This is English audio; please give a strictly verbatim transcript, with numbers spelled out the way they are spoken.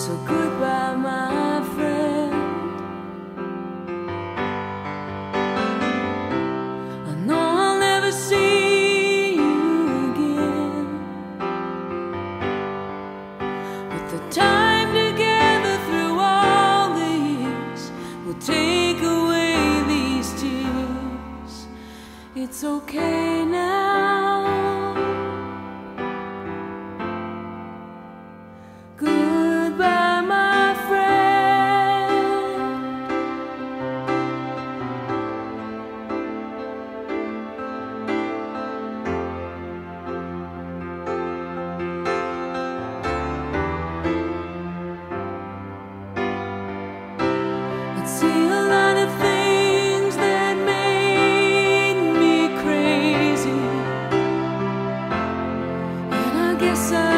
So goodbye, my friend. I know I'll never see you again, but the time together through all the years will take away these tears. It's okay now. Goodbye, my friend. I'd see a lot of things that made me crazy, and I guess I